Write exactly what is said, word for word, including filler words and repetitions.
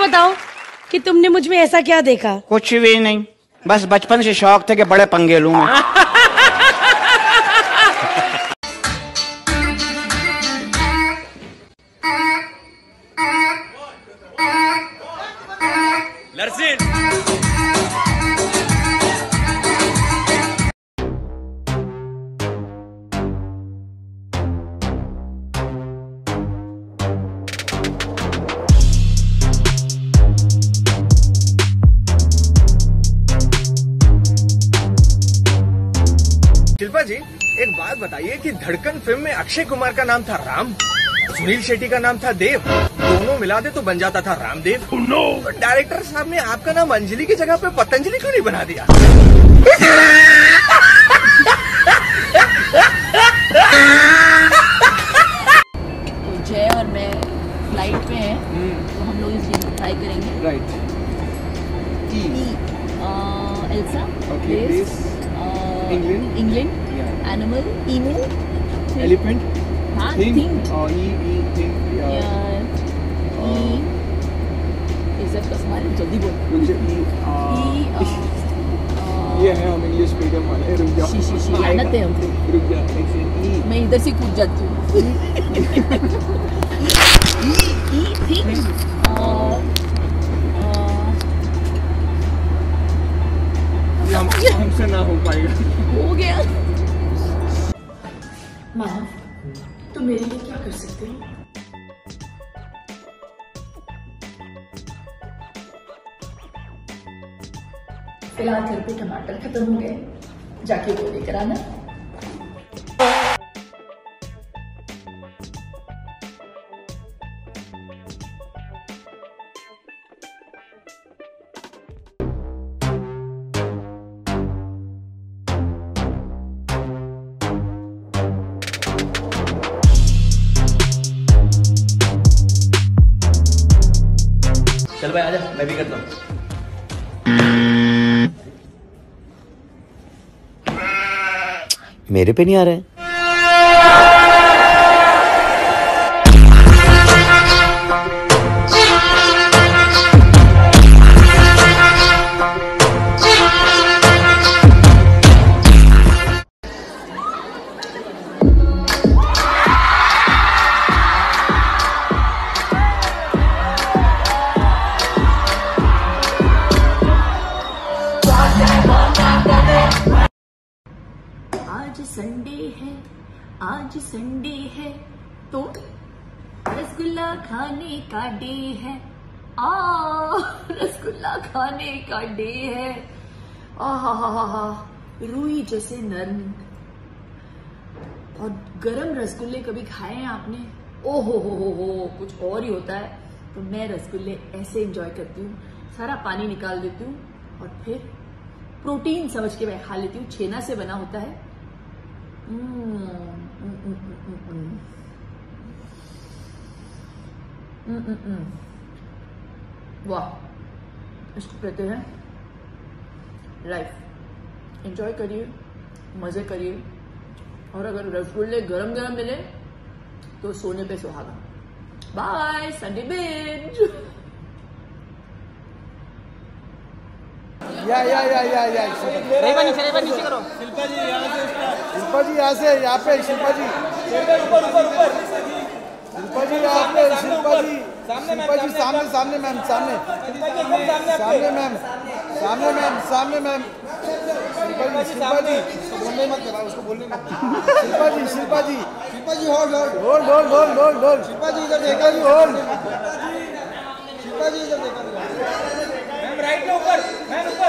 बताओ कि तुमने मुझ में ऐसा क्या देखा? कुछ भी नहीं, बस बचपन से शौक थे कि बड़े पंगे लूं मैं। शिल्पा जी, एक बात बताइए कि धड़कन फिल्म में अक्षय कुमार का नाम था राम, सुनील शेट्टी का नाम था देव, दोनों मिला दे तो बन जाता था रामदेव। oh, no. तो डायरेक्टर साहब ने आपका नाम अंजलि की जगह पे पतंजलि क्यों नहीं बना दिया? तो जय और मैं फ्लाइट पे हैं, तो हम लोग इस गेम को ट्राई करेंगे। Right. E Elsa, place, England, England, animal, emu, elephant, हाँ, थिंग, थिंग, और ई ई थिंग, ई इज्जत का सवाल, जल्दी बोल। ई ये है, हम इंग्लिश मीडियम वाले, रुक जाओ। शी शी शी लानत है हमको, रुक जा, एक सेकंड। ई, मैं इधर से कूद जाती हूँ। ई ई थिंग, हमसे ना हो पाएगा। हो गया। मानव, तुम मेरे लिए क्या कर सकते हो? फिलहाल घर पे टमाटर खत्म हो गए, जाके वो लेकर आना। चल भाई आजा, मैं भी करता हूँ। मेरे पे नहीं आ रहे। आज संडे है, आज संडे है, तो रसगुल्ला खाने का डे है। आ रसगुल्ला खाने का डे है। आहा, रूई जैसे नरम और गरम रसगुल्ले कभी खाए हैं आपने? ओ हो हो हो हो कुछ और ही होता है। तो मैं रसगुल्ले ऐसे एंजॉय करती हूँ, सारा पानी निकाल देती हूँ और फिर प्रोटीन समझ के मैं खा लेती हूँ। छेना से बना होता है। वाह, इसको कहते हैं लाइफ। एंजॉय करिए, मजे करिए, और अगर रसगुल्ले गरम गरम मिले तो सोने पे सुहागा। Bye, Sunday binge. या या या या या रेबा नीचे, रेबा नीचे करो। शिल्पा जी यहाँ से, शिल्पा जी यहाँ से, यहाँ पे शिल्पा जी, ऊपर ऊपर ऊपर। शिल्पा जी यहाँ पे, शिल्पा जी, शिल्पा जी सामने सामने मैम, सामने सामने मैम, सामने मैम, सामने मैम, शिल्पा जी, शिल्पा जी, बोलने मत करा उसको, बोलने मत। Shilpa ji, Shilpa ji, Shilpa ji hold hold hold hold hold hold, Shilpa ji इधर देखा जी, होल्ड, शिल्पा जी इधर देखा। मैम राइट के ऊपर, मैम